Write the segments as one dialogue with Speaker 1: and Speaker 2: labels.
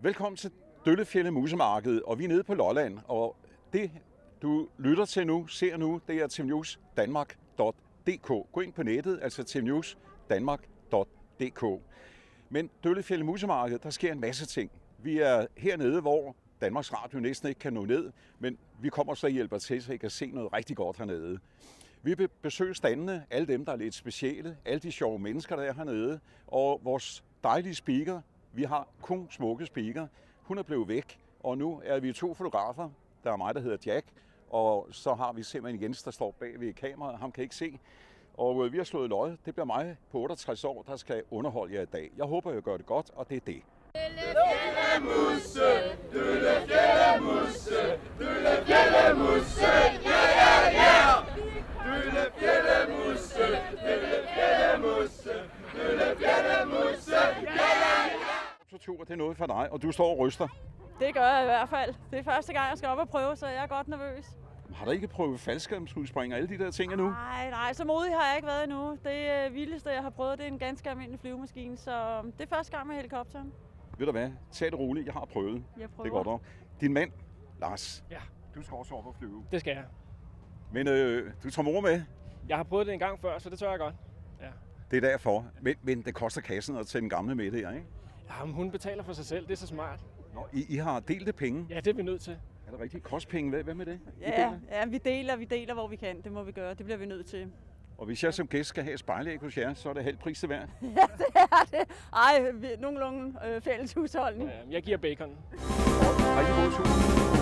Speaker 1: Velkommen til Døllefjelde Musemarked, og vi er nede på Lolland, og det du lytter til nu, ser nu, det er tvnewsdanmark.dk. Gå ind på nettet, altså tvnewsdanmark.dk. Men Døllefjelde Musemarked, der sker en masse ting. Vi er hernede, hvor Danmarks Radio næsten ikke kan nå ned, men vi kommer så og hjælper til, så I kan se noget rigtig godt hernede. Vi vil besøge standene, alle dem, der er lidt specielle, alle de sjove mennesker, der er hernede, og vores dejlige speaker. Vi har kun smukke speaker. Hun er blevet væk, og nu er vi 2 fotografer. Der er mig, der hedder Jack, og så har vi simpelthen Jens, der står bag ved kameraet. Ham kan ikke se. Og vi har slået løjet. Det bliver mig på 68 år, der skal underholde jer i dag. Jeg håber, jeg gør det godt, og det er det.
Speaker 2: Døllefjellemusse, Døllefjellemusse, Døllefjellemusse, ja, ja, ja! Døllefjellemusse, Døllefjellemusse, Døllefjellemusse, ja, ja, ja!
Speaker 1: Det er noget for dig, og du står og ryster.
Speaker 3: Det gør jeg i hvert fald. Det er første gang, jeg skal op og prøve, så jeg er godt nervøs.
Speaker 1: Har du ikke prøvet faldskærmsudspring og alle de der ting endnu?
Speaker 3: Nej, så modig har jeg ikke været endnu. Det vildeste, jeg har prøvet, det er en ganske almindelig flyvemaskine, så det er første gang med helikopteren.
Speaker 1: Ved du hvad? Tag det roligt. Jeg har prøvet.
Speaker 3: Jeg prøver.
Speaker 1: Det går dog. Din mand, Lars.
Speaker 4: Ja.
Speaker 1: Du skal også op og flyve.
Speaker 4: Det skal jeg.
Speaker 1: Men du tager mor med.
Speaker 4: Jeg har prøvet det en gang før, så det tør jeg godt. Ja.
Speaker 1: Det er derfor. Men det koster kassen at tage den gamle med der, ikke?
Speaker 4: Jamen, hun betaler for sig selv. Det er så smart.
Speaker 1: Nå, I har delt det penge?
Speaker 4: Ja, det er vi nødt til.
Speaker 1: Er det rigtigt? Kostpenge? Hvad med det?
Speaker 3: Ja, vi deler, hvor vi kan. Det må vi gøre. Det bliver vi nødt til.
Speaker 1: Og hvis jeg som gæst skal have et spejlæg hos jer, så er det halv pris til hver?
Speaker 3: Ja, det er det. Ej, nogenlunde fælles husholdning.
Speaker 4: Ja, jeg giver bacon.
Speaker 1: Rigtig god tur.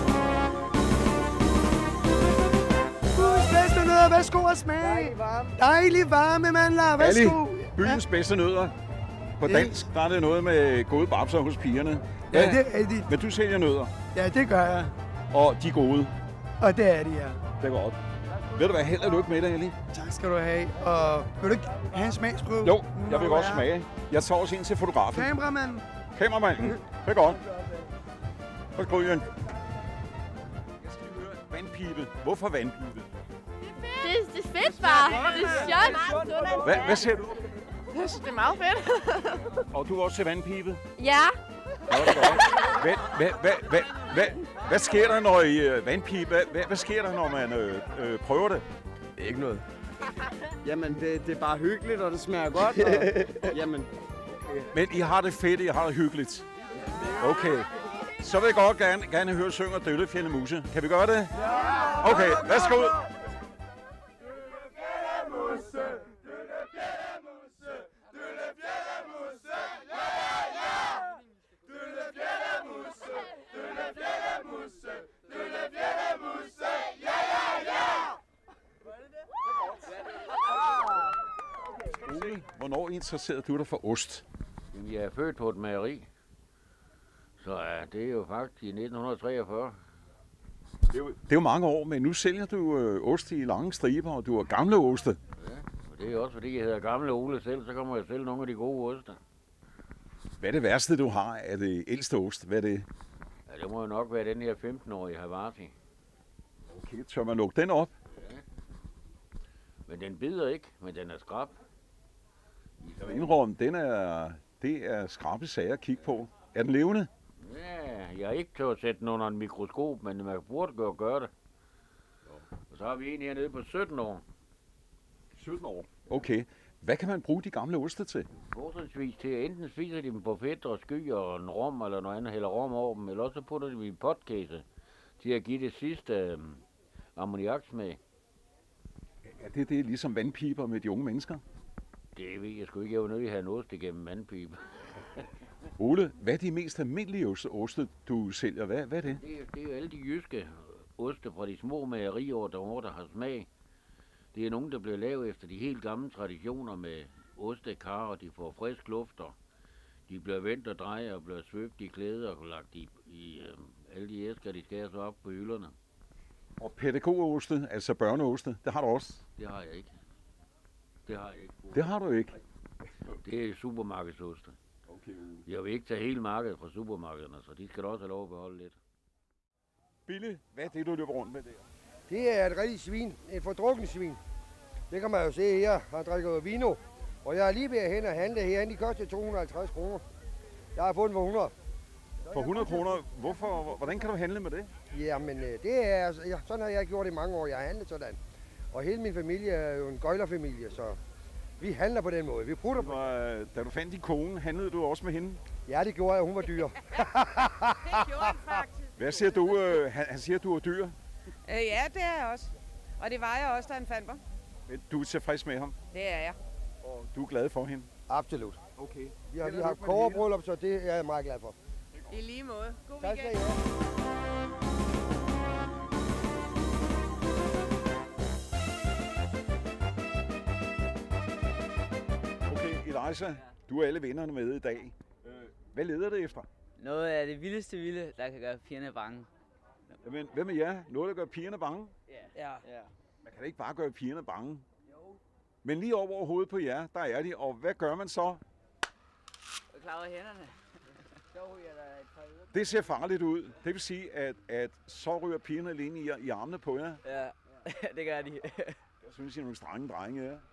Speaker 5: Byens bedste nødder, værsgo og smag. Dejlig varme mandler, værsgo.
Speaker 1: Byens bedste nødder. På dansk, der er det noget med gode babser hos pigerne.
Speaker 5: Ja, det er de.
Speaker 1: Men du sælger nødder,
Speaker 5: Ja, det gør jeg.
Speaker 1: og de er gode.
Speaker 5: Og det er de, ja.
Speaker 1: Det er godt. Ved du hvad, held og lykke med det, Ellie.
Speaker 5: Tak skal du have. Og vil du ikke have en smagsprøve?
Speaker 1: Jo, jeg vil godt smage. Jeg tager også ind til fotografen.
Speaker 5: Kameramanden.
Speaker 1: Kameramanden. Det er godt. Værsgo, Jørgen. Jeg skal lige høre vandpibe. Hvorfor vandpibe?
Speaker 6: Det er fedt bare. Det er sjovt.
Speaker 1: Hvad siger du?
Speaker 6: Jeg synes, det er meget fedt.
Speaker 1: Og du er også til vandpibe?
Speaker 6: Ja.
Speaker 1: Hvad sker der, når I vandpibe? Hvad sker der, når man prøver det?
Speaker 7: Ikke noget. Jamen, det er bare hyggeligt, og det smager godt. Og, jamen.
Speaker 1: Men I har det fedt, I har det hyggeligt. Okay. Så vil jeg godt gerne høre synger Døllefjelde Muse. Kan vi gøre det? Ja! Okay, værsgo ud. Hvornår interesserede du dig for ost?
Speaker 8: Jeg er født på et mejeri, så det er jo faktisk i 1943.
Speaker 1: Det er jo mange år, men nu sælger du ost i lange striber, og du har gamle oste.
Speaker 8: Ja, og det er også fordi jeg hedder Gamle Ole selv, så kommer jeg selv nogle af de gode oster.
Speaker 1: Hvad er det værste, du har af det ældste ost? Hvad er det?
Speaker 8: Ja, det må jo nok være den her 15-årige Havarti.
Speaker 1: Okay, tør man lukke den op?
Speaker 8: Ja. Men den bider ikke, men den er skrab.
Speaker 1: Jeg vil indrømme, det er skrappe sager at kigge på. Er den levende?
Speaker 8: Ja, jeg har ikke tør at sætte den under en mikroskop, men man burde gøre det. Og så har vi en hernede på 17 år.
Speaker 1: 17 år? Okay. Hvad kan man bruge de gamle oste til?
Speaker 8: Fortrinsvis til at enten spiser de dem på fedt og sky og en rom eller noget andet, hælder rom over dem, eller også putter de dem i potkæse til at give det sidste ammoniaksmag.
Speaker 1: Er det ligesom vandpiber med de unge mennesker?
Speaker 8: Det ved jeg sgu ikke. Jeg var nødt til at have en ost igennem vandpibe.
Speaker 1: Ole, hvad er de mest almindelige oste, du sælger? Hvad er det?
Speaker 8: Det er jo alle de jyske oste fra de små mejerier derovre, der har smag. Det er nogen, der bliver lavet efter de helt gamle traditioner med ostekar, og de får frisk luft, og de bliver vendt og drejet og bliver svøbt i klæder og lagt i alle de æsker, de skærer sig op på hylderne.
Speaker 1: Og pædagogoste, altså børneoste, det har du også?
Speaker 8: Det har jeg ikke.
Speaker 1: Det har du ikke?
Speaker 8: Det er supermarkedsoste.
Speaker 1: Okay.
Speaker 8: Jeg vil ikke tage hele markedet fra supermarkederne, så de skal da også have lov at beholde lidt.
Speaker 1: Bille, hvad er det, du løber rundt med der?
Speaker 5: Det er et rigtigt svin. Et fordrukken svin. Det kan man jo se her. Han drikker vino. Og jeg er lige ved at hen og handle her. De koster 250 kroner. Jeg har fundet for 100. Så
Speaker 1: For 100 kroner, hvordan kan du handle med det?
Speaker 5: Jamen, det er, sådan har jeg gjort i mange år. Jeg har handlet sådan. Og hele min familie er jo en gøjlerfamilie, så vi handler på den måde. Vi prutter på.
Speaker 1: Da du fandt din kone, handlede du også med hende?
Speaker 5: Ja, det gjorde jeg. Hun var dyr.
Speaker 3: Det gjorde han faktisk.
Speaker 1: Hvad siger du? Han siger, at du er dyr.
Speaker 3: Ja, det er jeg også. Og det var jeg også, da han fandt mig.
Speaker 1: Men du er tilfreds med ham?
Speaker 3: Det er jeg.
Speaker 1: Og du er glad for hende?
Speaker 5: Absolut.
Speaker 1: Okay.
Speaker 5: Vi har haft kobberbryllup, så det er jeg meget glad for.
Speaker 3: I lige måde. God
Speaker 5: Tak skal
Speaker 3: weekend.
Speaker 5: I have.
Speaker 1: Okay, Eliza, du er alle vennerne med i dag. Hvad leder det efter?
Speaker 9: Noget af det vildeste vilde, der kan gøre pigerne bange.
Speaker 1: Jamen, hvem er jer? Noget, der gør pigerne bange?
Speaker 9: Ja.
Speaker 1: Man kan da ikke bare gøre pigerne bange. Jo. Men lige over hovedet på jer, der er de. Og hvad gør man så?
Speaker 9: Klarer hænderne. Så ryger der et par ører.
Speaker 1: Det ser farligt ud. Det vil sige, at så ryger pigerne alene i armene på jer.
Speaker 9: Ja, det gør de.
Speaker 1: Jeg synes, I er nogle strenge drenge, ja.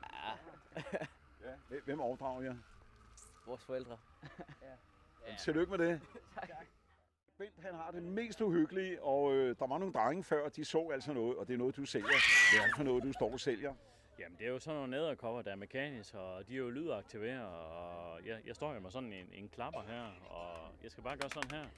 Speaker 1: Ja. Hvem overdrager jer?
Speaker 9: Vores forældre.
Speaker 1: Tillykke med det.
Speaker 9: Tak.
Speaker 1: Bent, han har det mest uhyggelige, og der var nogle drenge før, de så altså noget, og det er noget, du sælger. Det er altså noget, du står og sælger.
Speaker 10: Jamen, det er jo sådan nogle edderkopper, der er mekanisk, og de er jo lydaktiveret, og jeg står jo med sådan en klapper her, og jeg skal bare gøre sådan her.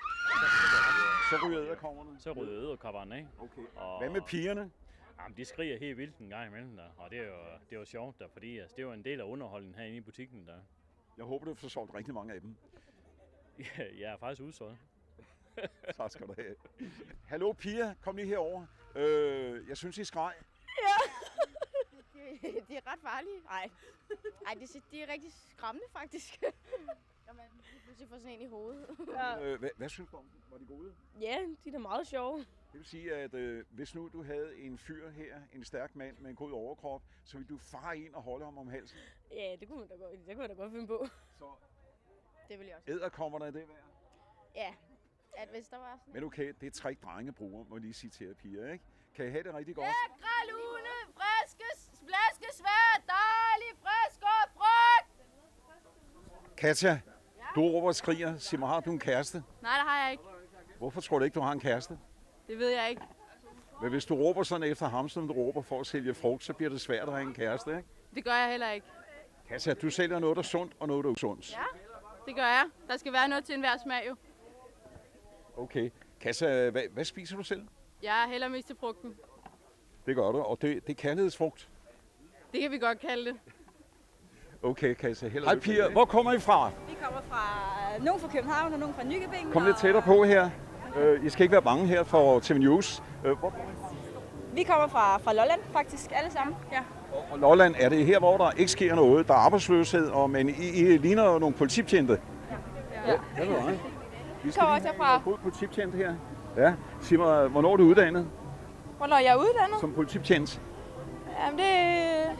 Speaker 1: Så ryger edderkopperne?
Speaker 10: Så ryger edderkopperne, ikke?
Speaker 1: Okay.
Speaker 10: Og
Speaker 1: hvad med pigerne?
Speaker 10: Jamen, de skriger helt vildt en gang imellem der, og det er jo sjovt der, fordi altså, det er jo en del af underholdningen herinde i butikken der.
Speaker 1: Jeg håber, du får solgt rigtig mange af dem.
Speaker 10: Ja, jeg er faktisk udsolgt.
Speaker 1: Tak skal du have. Hallo piger, kom lige herover. Jeg synes, I skreg.
Speaker 6: Ja. De er ret farlige. Nej, de er rigtig skræmmende faktisk. Når man pludselig får sådan en i hovedet.
Speaker 1: Ja. Hvad synes du om dem? Var de gode?
Speaker 6: Ja, de er da meget sjove.
Speaker 1: Det vil sige, at hvis nu du havde en fyr her, en stærk mand med en god overkrop, så ville du fare ind og holde ham om halsen?
Speaker 6: Ja, det kunne man da godt finde på.
Speaker 1: Så
Speaker 6: det vil jeg også.
Speaker 1: edderkopperne er det værd?
Speaker 6: Ja, at hvis der var sådan...
Speaker 1: Men okay, det er trick drenge bruger, må jeg lige sige til jer piger, ikke? Kan I have det rigtig godt?
Speaker 6: Lækre, lune, friske, flæskesvær, dejlig, frisk og frugt!
Speaker 1: Katja, du råber og skriger. Sig mig, har du en kæreste?
Speaker 6: Nej, det har jeg ikke.
Speaker 1: Hvorfor tror du ikke, du har en kæreste?
Speaker 6: Det ved jeg ikke.
Speaker 1: Men hvis du råber sådan efter ham, som du råber for at sælge frugt, så bliver det svært at have en kæreste, ikke?
Speaker 6: Det gør jeg heller ikke.
Speaker 1: Katja, du sælger noget, der er sundt og noget, der er usundt.
Speaker 6: Ja, det gør jeg. Der skal være noget til enhver smag jo.
Speaker 1: Okay. Katja, hvad spiser du selv?
Speaker 6: Jeg hælder mest til frugten.
Speaker 1: Det gør du, og det er kærlighedsfrugt.
Speaker 6: Det kan vi godt kalde det.
Speaker 1: Okay, Katja. Hej piger, hvor kommer I fra?
Speaker 3: Vi kommer fra nogen fra København og nogen fra Nykøbing.
Speaker 1: Kom lidt tættere på her. I skal ikke være bange her for TV News.
Speaker 3: Vi kommer fra Lolland faktisk, alle sammen. Ja.
Speaker 1: Og Lolland, er det her, hvor der ikke sker noget? Der er arbejdsløshed, men I ligner jo nogle politibetjente.
Speaker 6: Ja.
Speaker 1: Hvad med dig?
Speaker 6: Vi kommer også herfra.
Speaker 1: God politibetjent her. Ja. Sig mig, hvornår er du uddannet?
Speaker 6: Hvornår jeg er uddannet?
Speaker 1: Som politibetjent.
Speaker 6: Jamen det...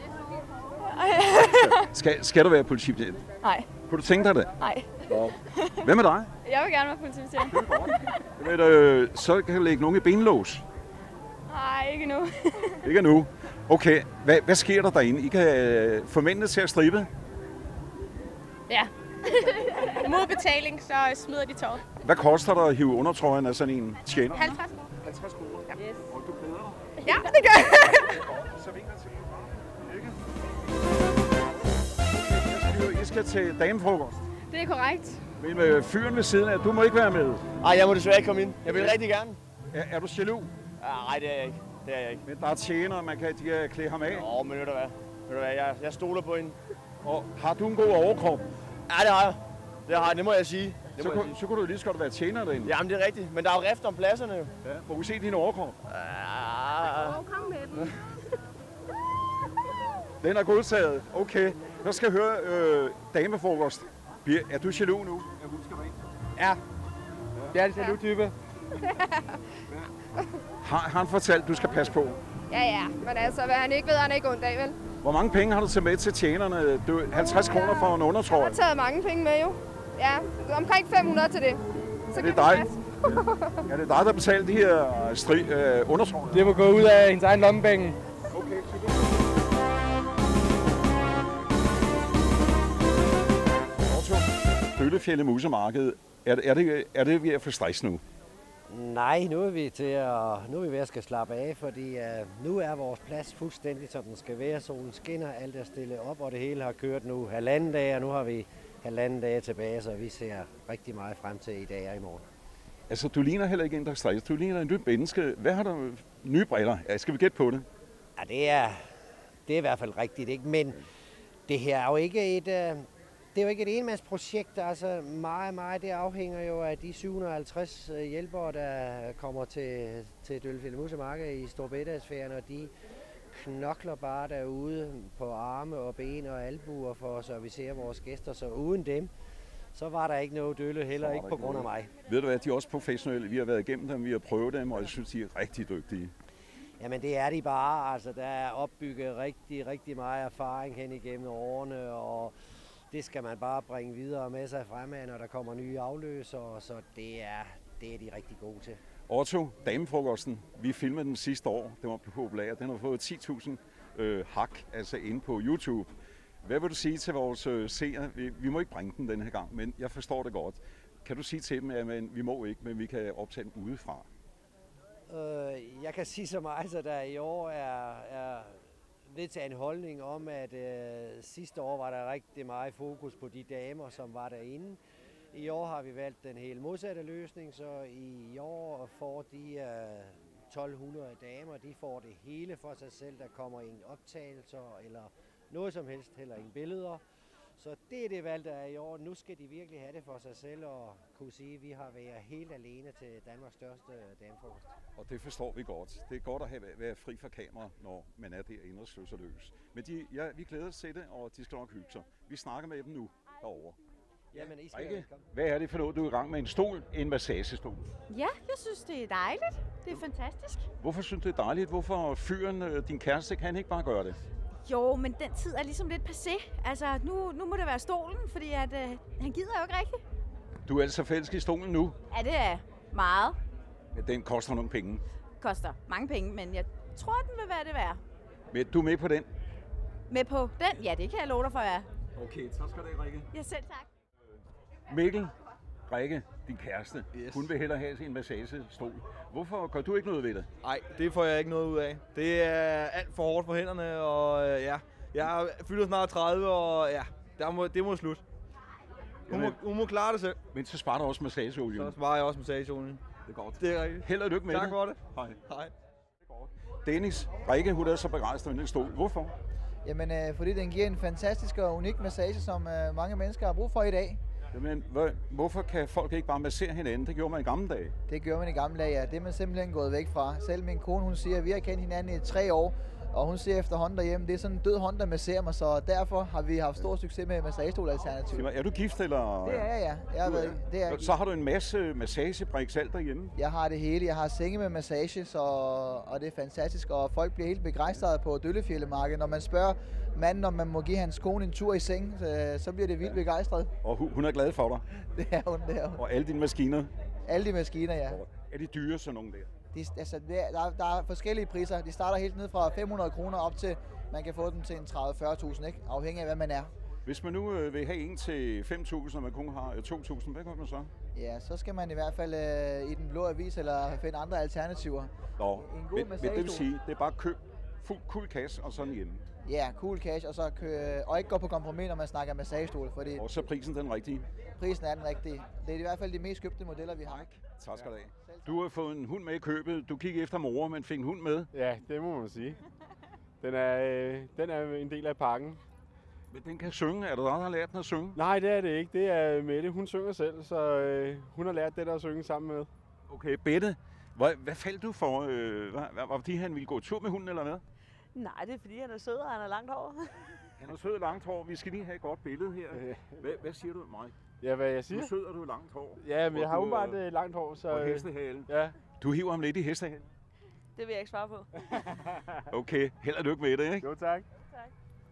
Speaker 1: Skal du være politibetjent?
Speaker 6: Nej.
Speaker 1: Kunne du tænke dig det?
Speaker 6: Nej.
Speaker 1: Hvad med dig?
Speaker 6: Jeg vil gerne være politibetjent.
Speaker 1: Så kan du lægge nogen i benlås.
Speaker 6: Nej, ikke nu.
Speaker 1: Ikke nu. Okay, hvad sker der derinde? I kan få mændene til at stribe?
Speaker 6: Ja. Mod betaling, så smider de tøjet.
Speaker 1: Hvad koster der at hive undertrøjen af sådan en tjener?
Speaker 6: 50 kroner.
Speaker 1: 50 kroner?
Speaker 6: Ja. Yes.
Speaker 1: Og du glæder dig?
Speaker 6: Ja, det gør jeg.
Speaker 1: Så vinger til ikke? I skal til damefrokost.
Speaker 6: Det er korrekt.
Speaker 1: Men med fyren ved siden af, du må ikke være med.
Speaker 11: Nej, jeg må desværre ikke komme ind. Jeg vil rigtig gerne.
Speaker 1: Er du jaloux?
Speaker 11: Nej, det er jeg ikke. Det er jeg ikke.
Speaker 1: Men der er tjenere, de kan klæde ham af.
Speaker 11: Men ved du hvad? Jeg stoler på hende.
Speaker 1: Og har du en god overkrop?
Speaker 11: Ja, det har jeg. Det må jeg sige.
Speaker 1: Så kunne du lige så godt være tjener derinde.
Speaker 11: Jamen, det er rigtigt. Men der er jo rift om pladserne jo.
Speaker 1: Ja, må vi se din overkrop?
Speaker 6: Kom med den.
Speaker 1: Den er godtaget. Okay. Så skal jeg høre damefrokost. Er du jaloux nu? Ja, hun skal ind.
Speaker 11: Ja. Det er en jaloux-type.
Speaker 1: Har han fortalt, du skal passe på?
Speaker 6: Ja. Men altså, hvad han ikke ved, han er ikke ondt af, vel?
Speaker 1: Hvor mange penge har du til med til tjenerne? 50 kroner for en undertrøje.
Speaker 6: Jeg har taget mange penge med, jo. Ja, omkring 500 til det. Så
Speaker 1: det er dig. Ja, det er dig, der betaler de her undertrøjer.
Speaker 11: Det må gå ud af hendes egen lommepenge.
Speaker 1: Okay, Døllefjelde Musemarked. Er det ved at få stress nu?
Speaker 12: Nej, nu er vi ved at skal slappe af, fordi nu er vores plads fuldstændig, som den skal være. Solen skinner, alt er stillet op, og det hele har kørt nu 1,5 dage, og nu har vi 1,5 dage tilbage, så vi ser rigtig meget frem til i dag og i morgen.
Speaker 1: Altså, du ligner heller ikke en, der er stress. Du ligner en nyt menneske. Hvad har du? Nye briller? Ja, skal vi gætte på det?
Speaker 12: Ja, det er i hvert fald rigtigt, ikke? Men det her er jo ikke et enmandsprojekt. Altså meget, det afhænger jo af de 750 hjælpere, der kommer til Døllefjelde Musemarked i Storbedagsferien, og de knokler bare derude på arme og ben og albuer for at servicere vores gæster. Så uden dem, så var der ikke noget Dølle, heller ikke på grund af mig.
Speaker 1: Ved du hvad, de er også professionelle. Vi har været igennem dem, vi har prøvet dem, og jeg synes, de er rigtig dygtige.
Speaker 12: Jamen det er de bare. Altså, der er opbygget rigtig meget erfaring hen igennem årene, og det skal man bare bringe videre med sig fremad, når der kommer nye afløsere, så det er de rigtig gode til.
Speaker 1: Otto, damefrokosten, vi filmede den sidste år, den var populær, den har fået 10.000 hak, altså inde på YouTube. Hvad vil du sige til vores seere? Vi må ikke bringe den her gang, men jeg forstår det godt. Kan du sige til dem, at vi må ikke, men vi kan optage den udefra?
Speaker 12: Jeg kan sige så meget, at der i år er vedtaget en holdning om, at sidste år var der rigtig meget fokus på de damer, som var derinde. I år har vi valgt den helt modsatte løsning, så i år får de 1200 damer, de får det hele for sig selv. Der kommer ingen optagelser eller noget som helst, heller ingen billeder. Så det er det valg, der er i år. Nu skal de virkelig have det for sig selv og kunne sige, at vi har været helt alene til Danmarks største damefrokost.
Speaker 1: Og det forstår vi godt. Det er godt at være fri fra kamera, når man er derinde og slår sig løs. Men vi glæder os til det, og de skal nok hygge sig. Vi snakker med dem nu herovre.
Speaker 12: Jamen, I skal
Speaker 1: Rikke, hvad er det for noget, du er i gang med? En stol? En massagestol?
Speaker 6: Ja, jeg synes, det er dejligt. Det er fantastisk.
Speaker 1: Hvorfor synes du, det er dejligt? Hvorfor fyren, din kæreste, kan ikke bare gøre det?
Speaker 6: Jo, men den tid er ligesom lidt passé. Altså, nu må det være stolen, fordi at, han gider jo ikke rigtigt.
Speaker 1: Du er altså forelsket i stolen nu?
Speaker 6: Ja, det er meget.
Speaker 1: Ja, den koster nogle penge.
Speaker 6: Koster mange penge, men jeg tror, den vil være det værd.
Speaker 1: Men du er med på den?
Speaker 6: Med på den? Ja, det kan jeg love dig for, ja.
Speaker 1: Okay, tak skal du have, Rikke.
Speaker 6: Ja, selv tak.
Speaker 1: Mikkel, Rikke, din kæreste, hun vil hellere have sin massagestol. Hvorfor gør du ikke noget ved det?
Speaker 11: Nej, det får jeg ikke noget ud af. Det er alt for hårdt for hænderne, og jeg fylder snart 30, og det må slut. Hun må klare det selv.
Speaker 1: Men så sparer du også massageolien.
Speaker 11: Så sparer jeg også massageolien.
Speaker 1: Det er godt.
Speaker 11: Det er rigtigt.
Speaker 1: Held og lykke med
Speaker 11: tak
Speaker 1: det.
Speaker 11: for det.
Speaker 1: Hej. Dennis, Rikke, hun er så begejstret i den stol. Hvorfor?
Speaker 13: Jamen, fordi den giver en fantastisk og unik massage, som mange mennesker har brug for i dag.
Speaker 1: Jamen, hvorfor kan folk ikke bare massere hinanden? Det gjorde man i gamle dage.
Speaker 13: Det gjorde man i gamle dage, ja. Det er man simpelthen gået væk fra. Selv min kone, hun siger, at vi har kendt hinanden i 3 år, og hun siger efterhånden derhjemme, det er sådan en død hånd, der masserer mig, så derfor har vi haft stor succes med massagestol-alternativ.
Speaker 1: Er du gift, eller?
Speaker 13: Det er jeg, ja. Det er
Speaker 1: så har du en masse massagebriks alt derhjemme?
Speaker 13: Jeg har det hele. Jeg har senge med massage, og det er fantastisk, og folk bliver helt begejstrede på Døllefjeldemarkedet. Når man spørger manden, om man må give hans kone en tur i seng, så bliver det vildt begejstret.
Speaker 1: Og hun er glad for dig?
Speaker 13: Det er hun.
Speaker 1: Og alle dine maskiner?
Speaker 13: Alle de maskiner, ja.
Speaker 1: Er de dyre, sådan nogle der?
Speaker 13: Der er forskellige priser. De starter helt ned fra 500 kroner op til, man kan få dem til en 30-40.000, ikke? Afhængig af, hvad man er.
Speaker 1: Hvis man nu vil have en til 5.000, og man kun har 2.000, hvad gør man så?
Speaker 13: Ja, så skal man i hvert fald i den blå avis eller finde andre alternativer.
Speaker 1: Nå, men det vil sige, det er bare køb fuld cash og sådan hjemme.
Speaker 13: Ja, cool cash, og ikke gå på kompromis, når man snakker massagestol. Fordi
Speaker 1: og så prisen den rigtige?
Speaker 13: Prisen er den rigtige. Det er i hvert fald de mest købte modeller, vi har.
Speaker 1: Tak skal du have. Du har fået en hund med i købet. Du kiggede efter mor, men fik en hund med.
Speaker 14: Ja, det må man sige. Den er en del af pakken.
Speaker 1: Men den kan synge. Er du der har lært den at synge?
Speaker 14: Nej, det er det ikke. Det er Mette. Hun synger selv, så hun har lært det der at synge sammen med.
Speaker 1: Okay, Bette. Hvad faldt du for? Var det fordi, han ville gå tur med hunden, eller hvad?
Speaker 3: Nej, det er fordi, han er sød, og han har langt hår.
Speaker 1: Han er sød og langt hår. Vi skal lige have et godt billede her. Hvad siger du mig?
Speaker 14: Ja, hvad jeg siger?
Speaker 1: Du er sød, og du er langt hår.
Speaker 14: Ja, men jeg har åbenbart langt hår, så...
Speaker 1: Og hestehalen.
Speaker 14: Ja.
Speaker 1: Du hiver ham lidt i hestehalen?
Speaker 3: Det vil jeg ikke svare på.
Speaker 1: Okay, held og lykke med det, ikke?
Speaker 14: Jo, tak.
Speaker 3: Tak.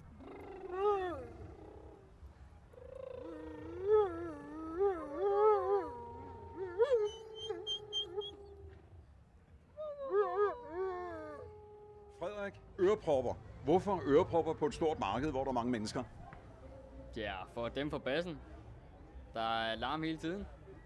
Speaker 1: Frederik, ørepropper. Hvorfor ørepropper på et stort marked, hvor der er mange mennesker?
Speaker 15: Ja, for dem for bassen. Der er larm hele tiden.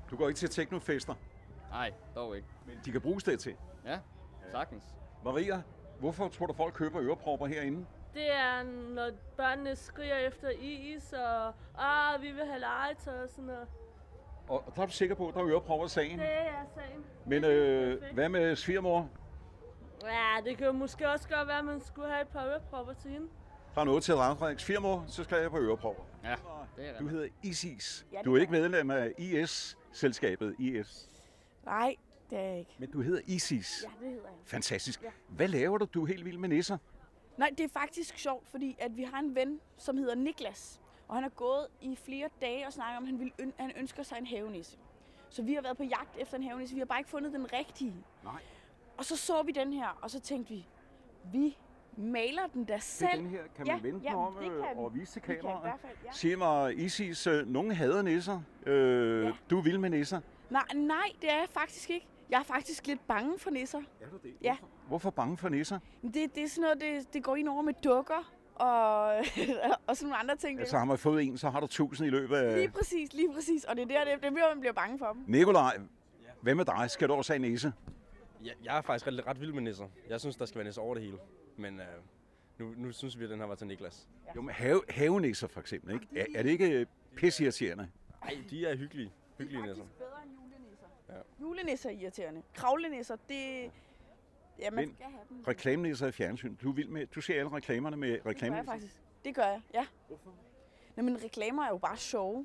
Speaker 1: Du går ikke til teknofester?
Speaker 15: Nej, dog ikke.
Speaker 1: Men de kan bruges det til?
Speaker 15: Ja, sagtens.
Speaker 1: Maria, hvorfor tror du folk køber ørepropper herinde?
Speaker 16: Det er, når børnene skriger efter is, og vi vil have legetøj og sådan noget.
Speaker 1: Og der er du sikker på, at der er ørepropper sagen?
Speaker 16: Det er sagen.
Speaker 1: Men hvad med svigermor?
Speaker 16: Ja, det kan jo måske også godt være, at man skulle have et par ørepropper til hende.
Speaker 1: Der er noget til Randfrederiks svigermor, så skal jeg på ørepropper.
Speaker 15: Ja, det er
Speaker 1: Du hedder Isis.
Speaker 6: Ja, det
Speaker 1: Du er
Speaker 6: er
Speaker 1: ikke medlem af IS-selskabet IS.
Speaker 6: Nej, det er jeg ikke.
Speaker 1: Men du hedder Isis.
Speaker 6: Ja, det hedder jeg.
Speaker 1: Fantastisk. Hvad laver du? Du er helt vild med nisser.
Speaker 6: Nej, det er faktisk sjovt, fordi at vi har en ven, som hedder Niklas. Og han har gået i flere dage og snakket om, at han ønsker sig en havenisse. Så vi har været på jagt efter en havenisse. Vi har bare ikke fundet den rigtige.
Speaker 1: Nej.
Speaker 6: Og så vi den her, og så tænkte vi maler den da selv.
Speaker 1: Det er den her. Kan man vende den om og vise til kameraet?
Speaker 6: i hvert fald, ja.
Speaker 1: Sig mig, Isis, nogen hader nisser. Du er vild med nisser.
Speaker 6: Nej, det er jeg faktisk ikke. Jeg er faktisk lidt bange for nisser.
Speaker 1: Er du det?
Speaker 6: Ja.
Speaker 1: Hvorfor bange for nisser?
Speaker 6: Det er sådan noget, det går ind over med dukker og, og sådan nogle andre ting.
Speaker 1: Altså har man fået en, så har du 1000 i løbet af...
Speaker 6: Lige præcis. Og det er der, det bliver man bliver bange for dem.
Speaker 1: Nikolaj, hvad med dig? Skal du også have en nisse?
Speaker 17: Ja, jeg er faktisk ret vild med nisser. Jeg synes, der skal være nisser over det hele. Men nu synes vi, at den her var til Niklas.
Speaker 1: Ja. Jo, men havenisser for eksempel, ikke? Er det ikke pisseirriterende?
Speaker 17: Nej, de er hyggelige. Hyggelige nisser.
Speaker 6: Bedre end julenisser.
Speaker 17: Ja.
Speaker 6: Julenisser er irriterende. Kravlenisser, det... Ja, man skal have dem.
Speaker 1: Reklamenisser i fjernsyn. Du er vild med... Du ser alle reklamerne med reklamenisser.
Speaker 6: Det gør jeg faktisk. Det gør jeg, ja.
Speaker 1: Hvorfor?
Speaker 6: Nå, men reklamer er jo bare sjove.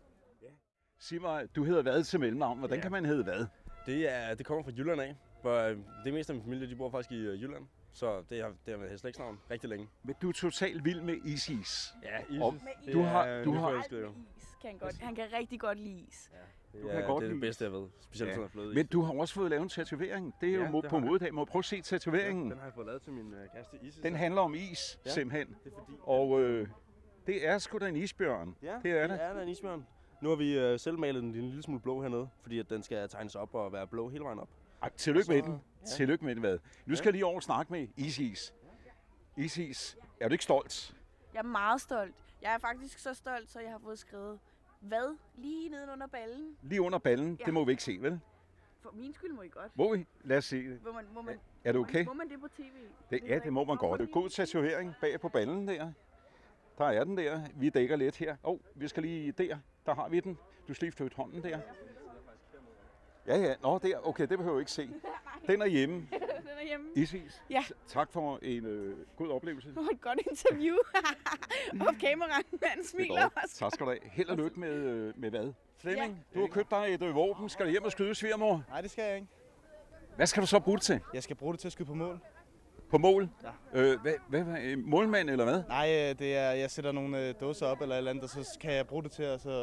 Speaker 1: Sig mig, du hedder hvad til mellemnavn? Hvordan kan man hedde hvad?
Speaker 17: Det kommer fra Jylland af. Hvor det meste af min familie, de bor faktisk i Jylland. Så det har været slægtsnavn rigtig længe.
Speaker 1: Men du er totalt vild med Isis.
Speaker 17: Ja, Isis.
Speaker 1: Du har
Speaker 6: Han kan rigtig godt lide is.
Speaker 17: Ja, det er det bedste, jeg ved. Specielt sådan en fløde is.
Speaker 1: Men du har også fået lavet en tatovering. Det er jo på modedag. Må du prøve at se tatoveringen?
Speaker 17: Ja, den har jeg fået lavet til min kæreste Isis.
Speaker 1: Den handler om is, simpelthen.
Speaker 17: Det er fordi,
Speaker 1: og det er sgu da en isbjørn.
Speaker 17: Ja,
Speaker 1: det er
Speaker 17: da en isbjørn. Nu har vi selv malet den en lille smule blå hernede, fordi at den skal tegnes op og være blå hele vejen op.
Speaker 1: Ej, tillykke med den. Ja. Tillykke med den, hvad? Nu skal jeg lige over og snakke med Isis. Isis, er du ikke stolt?
Speaker 6: Jeg er meget stolt. Jeg er faktisk så stolt, så jeg har fået skrevet hvad lige nede under ballen.
Speaker 1: Lige under ballen?
Speaker 6: Ja.
Speaker 1: Det må vi ikke se, vel?
Speaker 6: For min skyld må I godt.
Speaker 1: Må vi? Lad os se det. Er det okay?
Speaker 6: Må man det på tv?
Speaker 1: Det må man godt. God tatovering bag på ballen der. Der er den der. Vi dækker lidt her. Vi skal lige der. Der har vi den. Du skal lige flytte hånden der. Ja. Nå, der. Okay, det behøver jeg ikke se. Den er hjemme.
Speaker 6: Den er hjemme.
Speaker 1: Isis.
Speaker 6: Ja.
Speaker 1: Tak for en god oplevelse.
Speaker 6: Et godt interview. Off kameraen, han smiler også.
Speaker 1: Tak skal du have. Held og lykke med hvad? Flemming, du har købt dig et våben. Skal du hjem og skyde svigermor?
Speaker 18: Nej, det skal jeg ikke.
Speaker 1: Hvad skal du så bruge det til?
Speaker 18: Jeg skal bruge det til at skyde på mål.
Speaker 1: På mål?
Speaker 18: Ja.
Speaker 1: Hvad, målmand eller hvad?
Speaker 18: Nej, jeg sætter nogle dåser op eller et eller andet, og så kan jeg bruge det til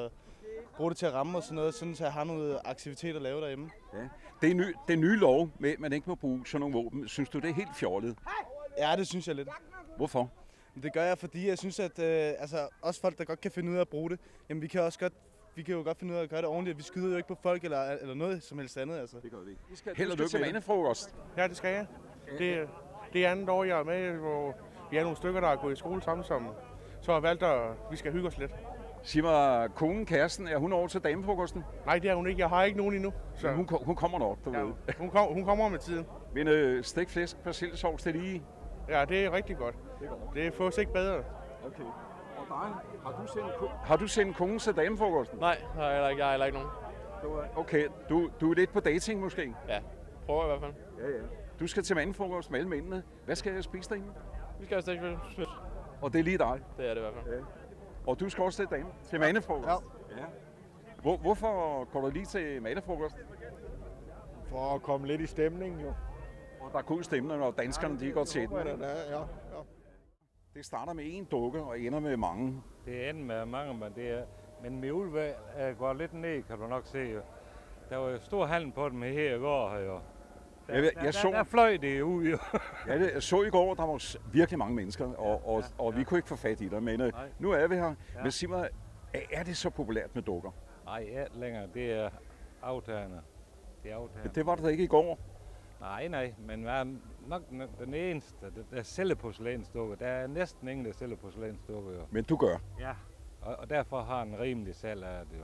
Speaker 18: at ramme og sådan noget, sådan så jeg har noget aktivitet at lave derhjemme.
Speaker 1: Ja. Det nye lov med, at man ikke må bruge sådan nogle våben, synes du, det er helt fjollet?
Speaker 18: Ja, det synes jeg lidt.
Speaker 1: Hvorfor?
Speaker 18: Det gør jeg, fordi jeg synes, at også folk, der godt kan finde ud af at bruge det, jamen vi kan jo godt finde ud af at gøre det ordentligt. Vi skyder jo ikke på folk eller noget som helst andet. Altså.
Speaker 1: Det gør vi ikke. Held og lykke med mandefrokost.
Speaker 19: Ja, det skal jeg. Det er andet år, jeg er med, hvor vi er nogle stykker, der er gået i skole sammen, som så har valgt, at vi skal hygge os lidt.
Speaker 1: Sig mig, konen Kærsten, er hun over til damefrokosten?
Speaker 19: Nej, det er hun ikke. Jeg har ikke nogen endnu.
Speaker 1: Så. Hun kommer nok, du ved.
Speaker 19: Hun kommer med tiden.
Speaker 1: Men stegt flæsk, persillesovs, det er lige...
Speaker 19: Ja, det er rigtig godt. Det fås ikke bedre.
Speaker 1: Okay. Og dig, har du sendt konen til damefrokosten?
Speaker 20: Nej, jeg har heller ikke nogen.
Speaker 1: Okay, du er lidt på dating måske?
Speaker 20: Ja, prøver i hvert fald.
Speaker 1: Ja. Du skal til mandefrokost med alle mændene. Hvad skal jeg spise derinde?
Speaker 20: Vi skal have stegt flæsk.
Speaker 1: Og det er lige dig?
Speaker 20: Det er det i hvert fald.
Speaker 1: Ja. Og du skal også til dame til mandefrokost? Ja. Hvorfor går du lige til mandefrokost?
Speaker 21: For at komme lidt i stemningen, jo.
Speaker 1: Og der er god stemning, når danskerne de går til den.
Speaker 21: Ja.
Speaker 1: Det starter med en dukke og ender med mange.
Speaker 22: Det ender med mange, men med ulve går lidt ned, kan du nok se. Der var jo stor handel på dem her i går. Jo. Der fløj det ud, jo.
Speaker 1: Ja, jeg så i går, der var virkelig mange mennesker, og vi kunne ikke få fat i dig. Men nu er vi her. Ja. Men sig mig, er det så populært med dukker?
Speaker 22: Nej, ikke længere. Det er aftagende.
Speaker 1: Det var det da ikke i går.
Speaker 22: Nej, men jeg er nok den eneste, der sælger porcelænsdukker. Der er næsten ingen, der sælger porcelænsdukker. Jo.
Speaker 1: Men du gør?
Speaker 22: Ja, og derfor har en rimelig salg af det jo.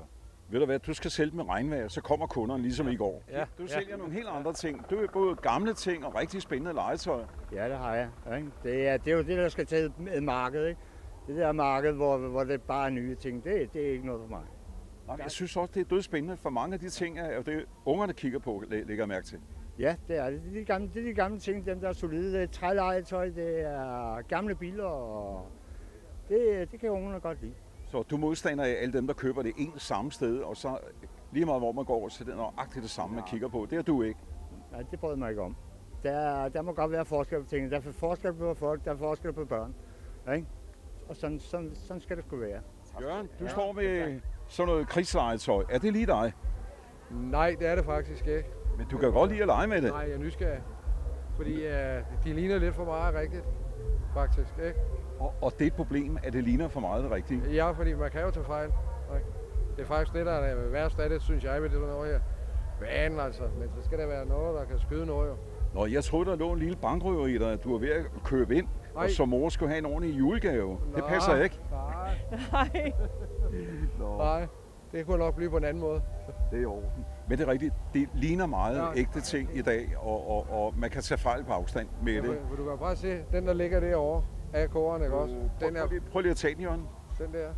Speaker 1: Ved du hvad, du skal sælge med regnvejr, så kommer kunderne ligesom i går.
Speaker 2: Ja,
Speaker 1: Du sælger nogle helt andre ting. Du er både gamle ting og rigtig spændende legetøj.
Speaker 2: Ja, det har jeg. Ikke? Det er jo det, der skal tage med markedet. Ikke? Det der marked, hvor det bare er nye ting, det er ikke noget for mig.
Speaker 1: Nej, jeg synes også, det er dødspændende, for mange af de ting er jo det, ungerne kigger på, lægger mærke til.
Speaker 2: Ja, det er det. Det er de gamle ting, dem der er solide. Det er trælegetøj, det er gamle biler, og det kan ungerne godt lide.
Speaker 1: Så du modstander af alle dem, der køber det en samme sted, og så lige meget hvor man går, så det er nøjagtigt det samme, man kigger på. Det er du ikke.
Speaker 2: Nej, det bryder mig ikke om. Der må godt være forskel på tingene. Der er forskel på folk, der er forskel på børn. Ikke? Og sådan skal det sgu være.
Speaker 1: Jørgen, du står med sådan noget krigslegetøj. Er det lige dig?
Speaker 4: Nej, det er det faktisk ikke.
Speaker 1: Men du kan godt lide at lege med det.
Speaker 4: Nej, jeg er nysgerrig. Fordi de ligner lidt for meget rigtigt, faktisk. Ikke?
Speaker 1: Og det er et problem, at det ligner for meget det rigtige.
Speaker 4: Ja, fordi man kan jo tage fejl. Ikke? Det er faktisk det, der er det værste af det, synes jeg, ved det noget her. Banen altså, men så skal der være noget, der kan skyde noget jo.
Speaker 1: Nå, jeg troede, der lå en lille bankrøver i dig, at du var ved at købe ind, og så mor skulle have en ordentlig julegave. Det passer ikke.
Speaker 4: Nej. Nej, det kunne nok blive på en anden måde.
Speaker 1: Det er i orden. Men det er rigtigt, det ligner meget ægte ting i dag, og man kan tage fejl på afstand med det.
Speaker 4: Du kan bare se, den der ligger derovre af kåren, ikke også?
Speaker 1: Prøv lige at tage den, Jørgen.
Speaker 4: Den der.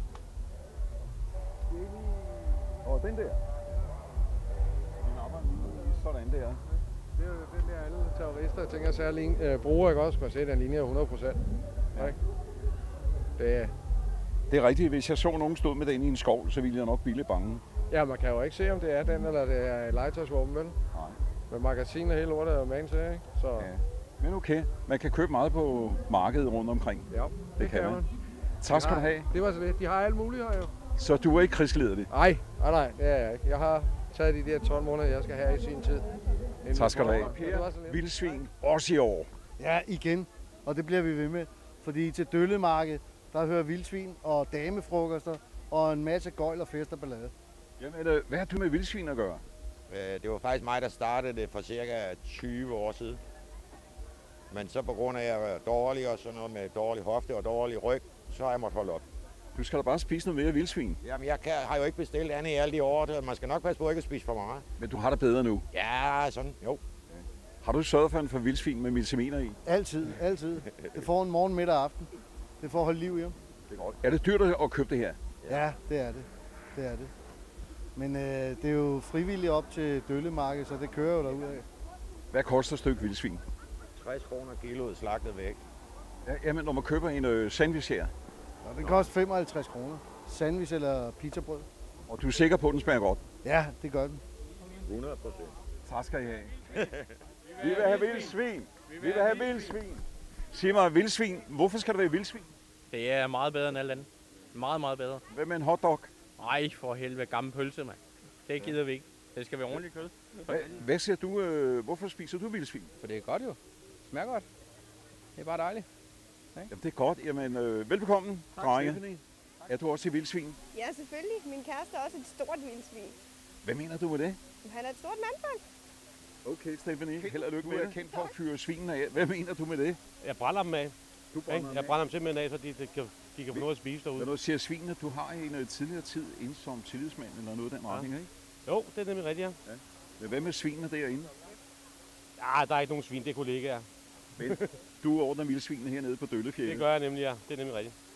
Speaker 1: Og den der. Sådan der.
Speaker 4: Det er jo den der alle terrorister, tænker jeg særlig bruger, ikke også? Man se, den ligner 100%. Ja.
Speaker 1: Det er rigtigt. Hvis jeg så nogen stod med den i en skov, så ville jeg nok blive bange.
Speaker 4: Ja, man kan jo ikke se, om det er den, eller det er et legetøjsvåben, vel?
Speaker 1: Nej.
Speaker 4: Men magasin og hele lortet er jo man til, ikke? Så...
Speaker 1: Ja. Men okay, man kan købe meget på markedet rundt omkring.
Speaker 4: Ja, det kan man.
Speaker 1: Tak skal du have.
Speaker 4: Det var så lidt. De har alt muligt her jo.
Speaker 1: Så du er ikke krigslederlig?
Speaker 4: Nej, det er jeg ikke. Jeg har taget de der 12 måneder, jeg skal have i sin tid.
Speaker 1: Tak skal du have. Vildsvin, også i år.
Speaker 23: Ja, igen. Og det bliver vi ved med. Fordi til Døllemarked, der hører vildsvin og damefrokoster og en masse gøjl og fest og ballade.
Speaker 1: Jamen, hvad har du med vildsvin at gøre?
Speaker 24: Det var faktisk mig, der startede det for cirka 20 år siden. Men så på grund af, at jeg var dårlig og sådan noget med dårlig hofte og dårlig ryg, så har jeg måttet holde op.
Speaker 1: Du skal da bare spise noget mere vildsvin.
Speaker 24: Jamen, har jo ikke bestilt andet i alle de år. Man skal nok passe på ikke at spise for meget.
Speaker 1: Men du har det bedre nu?
Speaker 24: Ja, sådan, jo.
Speaker 1: Har du sørget for en for vildsvin med vitaminer i?
Speaker 23: Altid. Det får en morgen, middag og aften. Det får at holde liv i.
Speaker 1: Det er godt. Er det dyrt at købe det her?
Speaker 23: Ja, det er det. Men det er jo frivilligt op til Døllemarked, så det kører jo derudad.
Speaker 1: Hvad koster et stykke vildsvin?
Speaker 24: 60 kroner kiloet slagtet væk.
Speaker 1: Jamen, når man køber en sandwich her?
Speaker 23: Ja, den koster 55 kroner. Sandwich eller pizzabrød.
Speaker 1: Og du er sikker på, at den smager godt?
Speaker 23: Ja, det gør den.
Speaker 24: 100%.
Speaker 1: Tak skal I have. Vi vil have vildsvin. Vi vil have vildsvin. Sig mig, vildsvin. Hvorfor skal der være vildsvin?
Speaker 20: Det er meget bedre end alt andet. Meget, meget bedre.
Speaker 1: Hvad med en hotdog?
Speaker 20: Nej, for helvede, gammel pølse, mand. Det gider vi ikke. Det skal være ordentligt kød.
Speaker 1: Hvad siger du? Hvorfor spiser du vildsvin?
Speaker 20: For det er godt jo. Det smager godt. Det er bare dejligt.
Speaker 1: Jamen, det er godt. Jamen, velbekomme, drenge. Er du også i vildsvin?
Speaker 25: Ja, selvfølgelig. Min kæreste er også et stort vildsvin.
Speaker 1: Hvad mener du med det?
Speaker 25: Han er et stort mandfolk.
Speaker 1: Okay, Stephanie. Held og lykke med det. Du er kendt for at fyre svinene af. Hvad mener du med det?
Speaker 26: Jeg brænder dem af. Jeg brænder dem simpelthen af, så de kan få noget at spise derude.
Speaker 1: Når du siger svinene, du har en tidligere tid inde som tillidsmand eller noget af den retning, ikke?
Speaker 26: Jo, det er nemlig rigtigt, ja.
Speaker 1: Men hvad med svinene derinde?
Speaker 26: Ja, der er ikke nogen svin, det er kollegaer.
Speaker 1: Men du ordner vildsvinene hernede på Døllefjældet?
Speaker 26: Det gør jeg nemlig, ja. Det er nemlig rigtigt.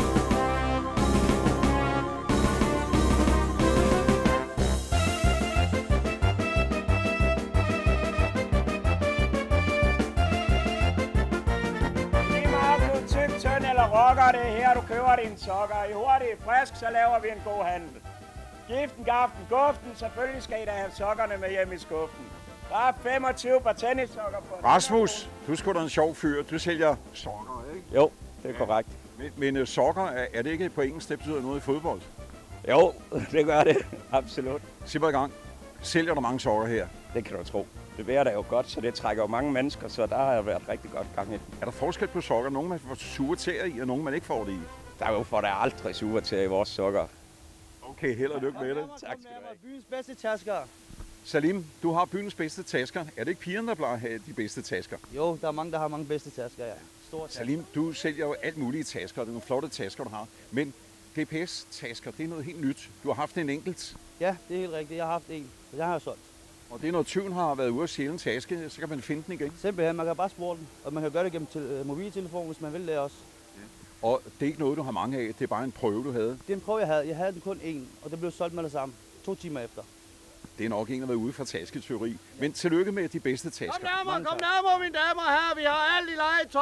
Speaker 27: Tynd eller rocker, det er her, du køber dine sokker. I hurtigt frisk, så laver vi en god handel. Giften, gaften, guften, selvfølgelig skal I da have sokkerne med hjem i skuffen. Der er 25 par tennissokker på.
Speaker 1: Rasmus, du er sgu da en sjov fyr. Du sælger sokker, ikke?
Speaker 28: Jo, det er korrekt.
Speaker 1: Men sokker, er det ikke på engelsk, det betyder noget i fodbold?
Speaker 28: Jo, det gør det. Absolut.
Speaker 1: Sig mig i gang. Sælger du mange sokker her?
Speaker 28: Det kan du tro. Det vejret er jo godt, så det trækker jo mange mennesker, så der har været rigtig godt gang i.
Speaker 1: Er der forskel på sokker? Nogle man får sure tæer i, og nogle man ikke får det i?
Speaker 28: Der er jo for, der er aldrig sure tæer i vores sokker.
Speaker 1: Okay, held og lykke med det.
Speaker 28: Tak skal du have.
Speaker 23: Byens bedste tasker.
Speaker 1: Salim, du har byens bedste tasker. Er det ikke pigerne, der plejer at have de bedste tasker?
Speaker 23: Jo, der er mange, der har mange bedste tasker, ja. Store tasker.
Speaker 1: Salim, du sælger jo alt mulige tasker, det er nogle flotte tasker, du har. Men GPS-tasker, det er noget helt nyt. Du har haft en enkelt.
Speaker 5: Ja, det er helt rigtigt. Jeg har haft en. Jeg har solgt.
Speaker 1: Og det er, når tyven har været ude og stjæle en taske, så kan man finde den igen?
Speaker 5: Simpelthen. Man kan bare spore den. Og man kan gøre det gennem mobiltelefon, hvis man vil det også.
Speaker 1: Ja. Og det er ikke noget, du har mange af. Det er bare en prøve, du havde?
Speaker 5: Det er en prøve, jeg havde. Jeg havde den kun én, og det blev solgt med det samme. 2 timer efter.
Speaker 1: Det er nok en, der har været ude fra tasketeori. Men tillykke med de bedste tasker.
Speaker 7: Kom nærmere, mine damer og herrer. Vi har alt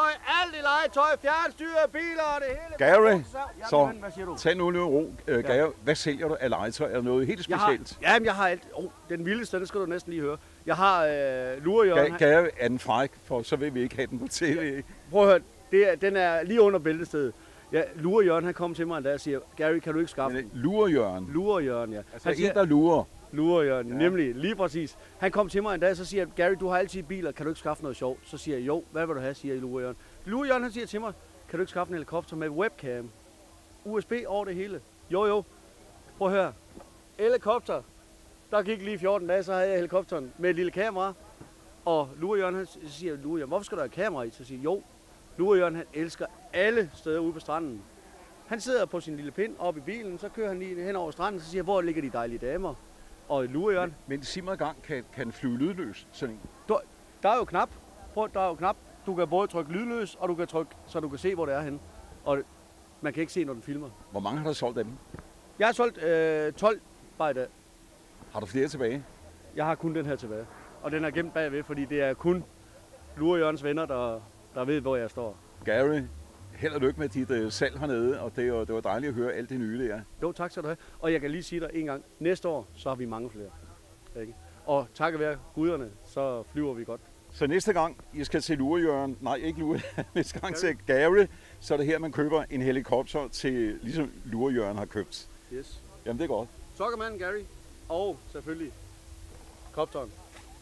Speaker 7: i legetøj, fjernstyr, biler og det hele.
Speaker 1: Gary, så tag nu lidt ro. Gary, hvad sælger du af legetøj? Er det noget helt specielt?
Speaker 7: Jeg har alt. Den vildeste, det skal du næsten lige høre. Jeg har lurejørn.
Speaker 1: Gary, er den fræk, for så vil vi ikke have den på tv.
Speaker 7: Prøv at høre, den er lige under bæltestedet. Ja, Lurejørn, han kom til mig en dag og siger, Gary, kan du ikke skaffe den?
Speaker 1: Lurejørn?
Speaker 7: Lurejørn, ja.
Speaker 1: Altså en, der lurer?
Speaker 7: Lurejørn, nemlig, lige præcis. Han kom til mig en dag, så siger Gary, du har altid biler, kan du ikke skaffe noget sjovt? Så siger jeg, jo, hvad vil du have, siger Lurejørn. Lurejørn, han siger til mig, kan du ikke skaffe en helikopter med webcam? USB over det hele. Jo. Prøv at høre. Helikopter. Der gik lige 14 dage, så havde jeg helikopteren med et lille kamera. Og Lurejørn, han siger, Lurejørn, hvorfor skal der have kamera i? Så siger jo, Lurejørn, han elsker alle steder ude på stranden. Han sidder på sin lille pind oppe i bilen, så kører han lige hen over stranden, så siger, hvor ligger de dejlige damer? Og Lurejørn.
Speaker 1: Men sig mig gang, kan den flyve lydløs, sådan en?
Speaker 7: Der er jo knap. Der er jo knap. Du kan både trykke lydløs, og du kan trykke, så du kan se, hvor det er henne. Og man kan ikke se, når den filmer.
Speaker 1: Hvor mange har du solgt af dem?
Speaker 7: Jeg har solgt 12 bare i dag.
Speaker 1: Har du flere tilbage?
Speaker 7: Jeg har kun den her tilbage. Og den er gemt bagved, fordi det er kun Lurejørns venner, der ved, hvor jeg står.
Speaker 1: Gary, held og lykke med dit salg hernede, og det var dejligt at høre alt det nye, det er.
Speaker 7: Jo, tak skal du have. Og jeg kan lige sige dig en gang, næste år, så har vi mange flere. Ikke? Og takket være guderne, så flyver vi godt.
Speaker 1: Så næste gang, I skal til Lurejørn, nej, ikke Lurejørn, næste gang til Gary, så er det her, man køber en helikopter til, ligesom Lurejørn har købt.
Speaker 7: Yes.
Speaker 1: Jamen, det er godt.
Speaker 7: Sokkermanden Gary, og selvfølgelig kopteren.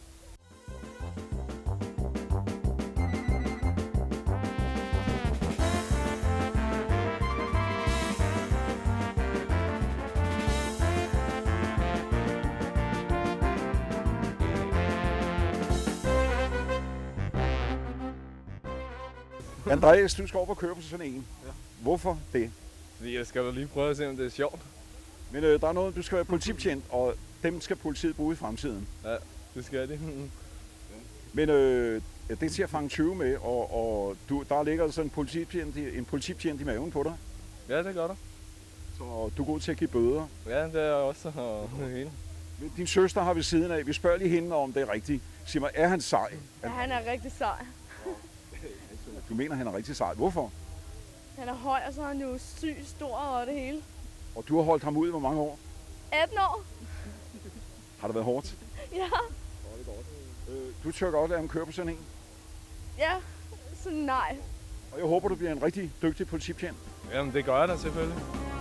Speaker 1: Andreas, du skal over og køre på sådan en.
Speaker 8: Ja.
Speaker 1: Hvorfor det?
Speaker 8: Fordi jeg skal da lige prøve at se, om det er sjovt.
Speaker 1: Men der er noget, du skal være politibetjent, og dem skal politiet bruge i fremtiden.
Speaker 8: Ja, det skal de.
Speaker 1: Men det er til at fange 20 med, og der ligger sådan en politibetjent i maven på dig.
Speaker 8: Ja, det gør der.
Speaker 1: Så du er god til at give bøder.
Speaker 8: Ja, det er jeg også. Og
Speaker 1: din søster har ved siden af. Vi spørger lige hende, om det er rigtigt. Sig mig, er han sej?
Speaker 25: Ja, han er rigtig sej.
Speaker 1: Du mener, han er rigtig sej. Hvorfor?
Speaker 25: Han er høj, og så er han jo sygt stor og det hele.
Speaker 1: Og du har holdt ham ud i hvor mange år?
Speaker 25: 18 år.
Speaker 1: Har det været hårdt?
Speaker 25: Ja.
Speaker 1: Du tør godt lade ham køre på sådan en?
Speaker 25: Ja, så nej.
Speaker 1: Og jeg håber, du bliver en rigtig dygtig politibetjent.
Speaker 8: Jamen, det gør jeg da selvfølgelig.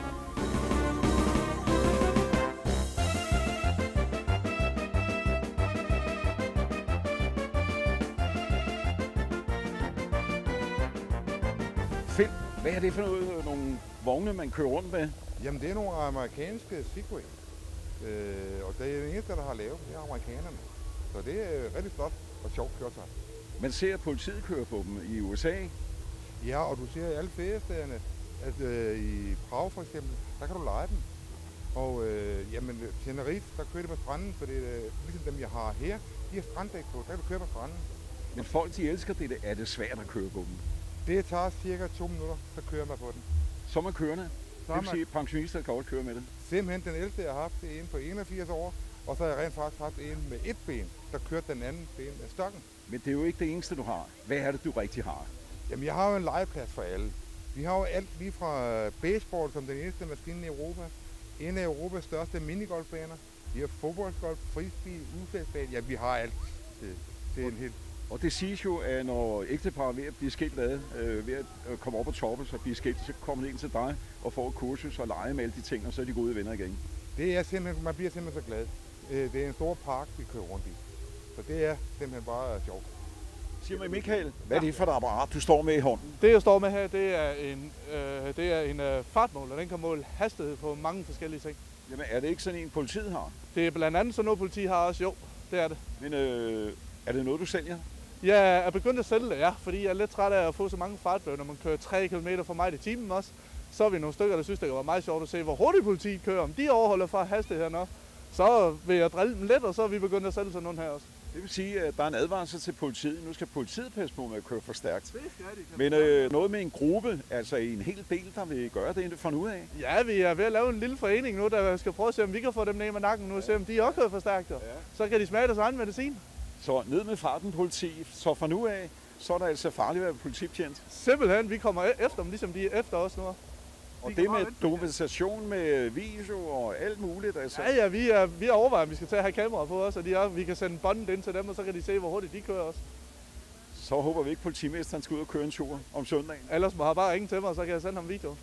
Speaker 1: Finn, hvad er det for nogle vogne, man kører rundt med?
Speaker 9: Jamen, det er nogle amerikanske Segway. Og det er det eneste, der har lavet, det er amerikanerne. Så det er rigtig flot og sjovt køretøj.
Speaker 1: Man ser, at politiet kører på dem i USA.
Speaker 9: Ja, og du ser i alle feriestederne, at i Prag for eksempel, der kan du lege dem. Og jamen, Tenerife, der kører de på stranden, for det er ligesom dem, jeg har her. De har stranddæk på, der kan du køre på stranden.
Speaker 1: Men folk, de elsker det. Er det svært at køre på dem?
Speaker 9: Det tager cirka 2 minutter, så kører man på den.
Speaker 1: Så er man kørende? Det vil sige, at pensionister kan godt køre med det?
Speaker 9: Simpelthen den ældste, jeg har haft, det er en på 81 år. Og så har jeg rent faktisk haft en med et ben, der kørte den anden ben af stokken.
Speaker 1: Men det er jo ikke det eneste, du har. Hvad er det, du rigtig har?
Speaker 9: Jamen, jeg har jo en legeplads for alle. Vi har jo alt lige fra baseball som den eneste maskine i Europa. En af Europas største minigolfbaner. Vi har fodboldgolf, frisbee, udflagtsbane. Ja, vi har alt til en helt.
Speaker 1: Og det siges jo, at når ægtepar er ved at blive skilt ad, ved at komme op og toppe og blive skilt, så kommer det ind til dig og får et kursus og lege med alle de ting, og så er de gode venner igen.
Speaker 9: Det er simpelthen, man bliver simpelthen så glad. Det er en stor park, vi kører rundt i. Så det er simpelthen bare sjovt.
Speaker 1: Sig mig, Michael, hvad er det for et apparat, du står med i hånden?
Speaker 10: Det, jeg står med her, det er en fartmåler. Den kan måle hastighed på mange forskellige ting.
Speaker 1: Jamen, er det ikke sådan en, politiet har?
Speaker 10: Det er blandt andet sådan noget, politiet har også. Jo, det er det.
Speaker 1: Men er det noget, du sælger?
Speaker 10: Jeg er begyndt at sælge det, ja, fordi jeg er lidt træt af at få så mange fartbøger, når man kører 3 km for mig i timen også. Så er vi nogle stykker, der synes, det var meget sjovt at se, hvor hurtigt politiet kører, om de overholder fra hastigheden også. så vil jeg drille dem lidt, og så er vi begyndt at sælge sådan nogle her også.
Speaker 1: Det vil sige, at der er en advarsel til politiet. Nu skal politiet passe på med at køre for stærkt.
Speaker 10: Det skal de.
Speaker 1: Men noget med en gruppe, altså en hel del, der vil gøre det, for nu af?
Speaker 10: Ja, vi er ved at lave en lille forening nu, der skal prøve at se, om vi kan få dem ned med nakken nu, og se, om de også kører for stærkt. Ja. Så kan de smage deres egen medicin.
Speaker 1: Så ned med farten, politi. Så fra nu af, så er der altså farligt at være politibetjent.
Speaker 10: Simpelthen, vi kommer efter dem, ligesom de er efter os nu.
Speaker 1: Og det med dokumentation med video og alt muligt? Altså.
Speaker 10: Ja, vi har overvejet, at vi skal tage at have kameraer på os, og vi kan sende båndet ind til dem, og så kan de se, hvor hurtigt de kører også.
Speaker 1: Så håber vi ikke, at politimesteren skal ud og køre en tur om søndagen.
Speaker 10: Ellers må han bare ringe til mig, og så kan jeg sende ham video.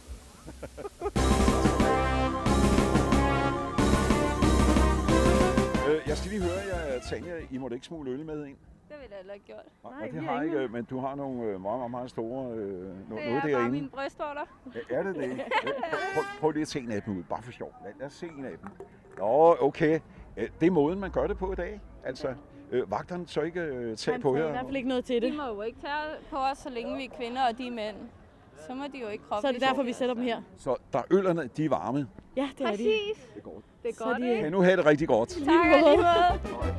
Speaker 1: Jeg skal lige høre jer, Tanja, I måtte ikke smule øl med ind.
Speaker 3: Det ville jeg heller ikke gjort.
Speaker 1: Nej, det har ikke, men du har nogle meget store noget
Speaker 3: derinde.
Speaker 1: Det er
Speaker 3: bare mine brystvorter.
Speaker 1: Ja, er det det? Prøv lige at se en af dem ud, bare for sjov. Lad os se en af dem. Nå, okay. Det er måden, man gør det på i dag. Altså, vagterne så ikke tage på her?
Speaker 3: Han i hvert fald ikke noget til det. De må jo ikke tage på os, så længe vi er kvinder, og de er mænd. Så må de jo ikke kroppe.
Speaker 6: Så er det derfor, vi sætter dem her.
Speaker 1: Så der er ølerne, de er varme?
Speaker 6: Ja, det er de.
Speaker 3: Præcis.
Speaker 1: Det er godt.
Speaker 3: Det er godt, ikke?
Speaker 1: Kan nu have det rigtig godt.
Speaker 3: Tak,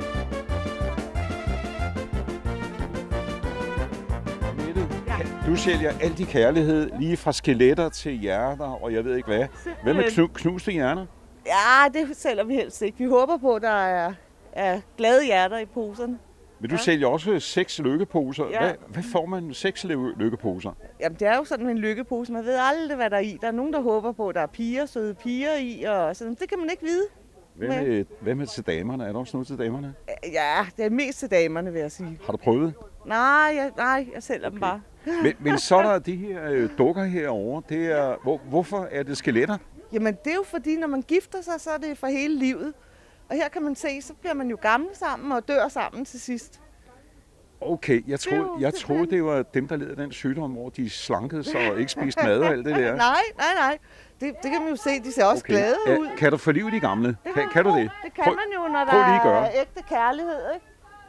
Speaker 1: Du sælger alt i kærlighed, lige fra skeletter til hjerter, og jeg ved ikke hvad. Hvad med knuste hjerner?
Speaker 11: Ja, det sælger vi helst ikke. Vi håber på, at der er glade hjerter i poserne.
Speaker 1: Men du sælger også 6 lykkeposer.
Speaker 11: Ja.
Speaker 1: Hvad får man 6 lykkeposer?
Speaker 11: Jamen, det er jo sådan med en lykkepose. Man ved aldrig, hvad der er i. Der er nogen, der håber på, at der er piger, søde piger i, og sådan. Det kan man ikke vide.
Speaker 1: Hvad med til damerne? Er der også noget til damerne?
Speaker 11: Ja, det er mest til damerne, vil jeg sige.
Speaker 1: Har du prøvet?
Speaker 11: Nej, jeg sælger dem bare.
Speaker 1: Men så er der de her dukker herovre. Det er, hvorfor er det skeletter?
Speaker 11: Jamen, det er jo fordi, når man gifter sig, så er det for hele livet. Og her kan man se, så bliver man jo gammel sammen og dør sammen til sidst.
Speaker 1: Okay, jeg troede, det var dem, der led af den sygdom, hvor de slankede sig og ikke spiste mad og alt det der.
Speaker 11: Nej. Det kan man jo se, de ser også glade ud.
Speaker 1: Kan du forlive de gamle? Kan du det?
Speaker 11: Det kan man jo, når der er ægte kærlighed, ikke?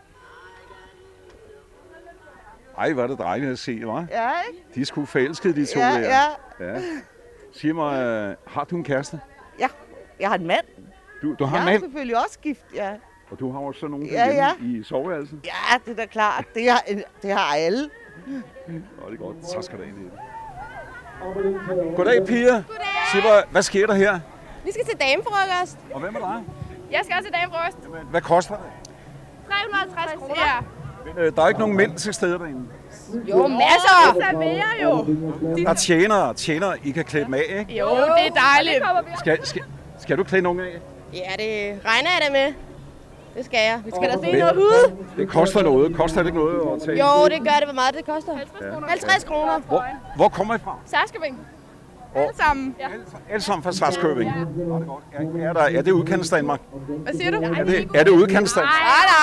Speaker 1: Ej, hvor er det dejligt at se, hva'?
Speaker 11: Ja, ikke?
Speaker 1: De er sgu forelskede, de to der. Ja. Sig mig, har du en kæreste?
Speaker 11: Ja, jeg har en mand.
Speaker 1: Du har en mand?
Speaker 11: Jeg er selvfølgelig også gift, ja.
Speaker 1: Og du har også sådan nogen derhjemme i soveværelsen?
Speaker 11: Ja, det er da klart. Det har alle.
Speaker 1: Det er godt. Så skal der ind i det. Goddag, piger. Goddag. Sig mig, hvad sker der her?
Speaker 3: Vi skal til damefrokost.
Speaker 1: Og hvem er dig?
Speaker 3: Jeg skal også til damefrokost.
Speaker 1: Jamen, hvad koster det?
Speaker 3: 350 kroner. Ja.
Speaker 1: Men, der er ikke nogen mænd til stede derinde?
Speaker 3: Jo, masser. Vi serverer jo.
Speaker 1: Der tjener, I kan klæde dem af, ikke?
Speaker 3: Jo, det er dejligt.
Speaker 1: Skal du klæde nogen af?
Speaker 3: Ja, det regner jeg da med. Det skal jeg. Vi skal da se noget hud.
Speaker 1: Det koster noget. Koster det ikke noget at tage?
Speaker 3: Jo, det gør det. Hvor meget det koster? 50 kroner.
Speaker 1: Hvor kommer I fra?
Speaker 3: Sarskøbing. Alle sammen. Ja.
Speaker 1: Alle sammen fra Sarskøbing. Er det udkants Danmark?
Speaker 3: Hvad siger du?
Speaker 1: Er det udkants Danmark?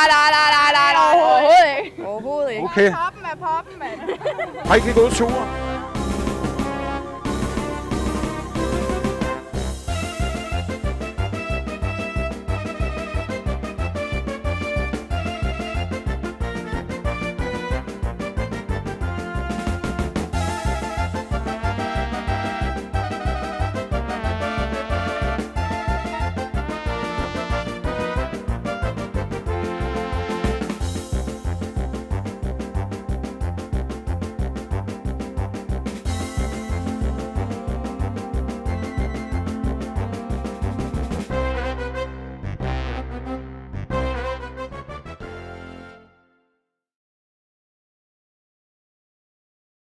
Speaker 3: Nej. Overhovedet ikke.
Speaker 1: Okay.
Speaker 3: Poppen er poppen, mand.
Speaker 1: Rigtig god tur.